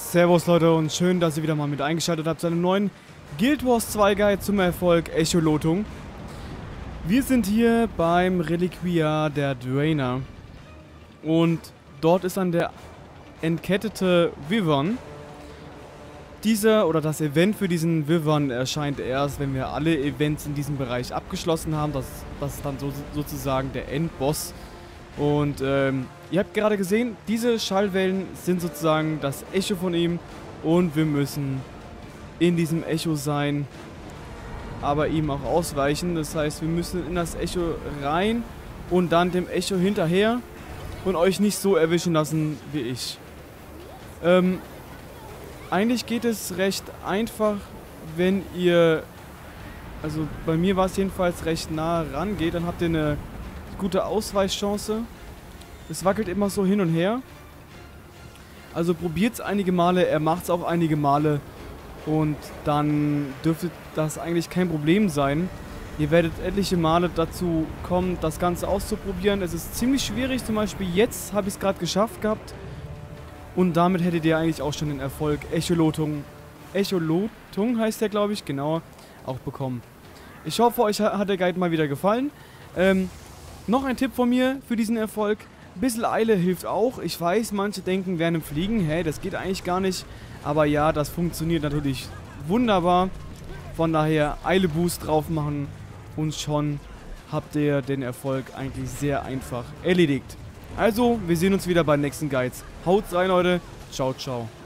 Servus Leute und schön, dass ihr wieder mal mit eingeschaltet habt zu einem neuen Guild Wars 2 Guide zum Erfolg Echolotung. Wir sind hier beim Reliquiar der Draenor und dort ist dann der entkettete Wyvern. Dieser oder das Event für diesen Wyvern erscheint erst, wenn wir alle Events in diesem Bereich abgeschlossen haben. Das ist dann sozusagen der Endboss. Und ihr habt gerade gesehen, diese Schallwellen sind sozusagen das Echo von ihm und wir müssen in diesem Echo sein, aber ihm auch ausweichen. Das heißt, wir müssen in das Echo rein und dann dem Echo hinterher und euch nicht so erwischen lassen wie ich. Eigentlich geht es recht einfach, wenn ihr, also bei mir war es jedenfalls recht nah rangeht, dann habt ihr eine gute Ausweichchance. Es wackelt immer so hin und her. Also probiert es einige Male, er macht es auch einige Male und dann dürfte das eigentlich kein Problem sein. Ihr werdet etliche Male dazu kommen, das Ganze auszuprobieren. Es ist ziemlich schwierig, zum Beispiel jetzt habe ich es gerade geschafft gehabt und damit hättet ihr eigentlich auch schon den Erfolg Echolotung heißt der, glaube ich, genau, auch bekommen. Ich hoffe, euch hat der Guide mal wieder gefallen. Noch ein Tipp von mir für diesen Erfolg. Ein bisschen Eile hilft auch. Ich weiß, manche denken, während dem Fliegen, hey, das geht eigentlich gar nicht. Aber ja, das funktioniert natürlich wunderbar. Von daher Eile Boost drauf machen und schon habt ihr den Erfolg eigentlich sehr einfach erledigt. Also, wir sehen uns wieder bei den nächsten Guides. Haut rein, Leute. Ciao, ciao.